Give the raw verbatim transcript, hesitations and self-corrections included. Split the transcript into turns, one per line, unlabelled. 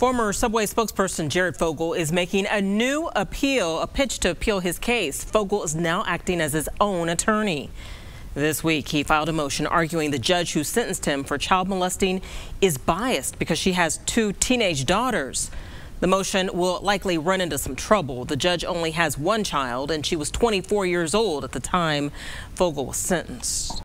Former Subway spokesperson Jared Fogle is making a new appeal, a pitch to appeal his case. Fogle is now acting as his own attorney. This week, he filed a motion arguing the judge who sentenced him for child molesting is biased because she has two teenage daughters. The motion will likely run into some trouble. The judge only has one child, and she was twenty-four years old at the time Fogle was sentenced.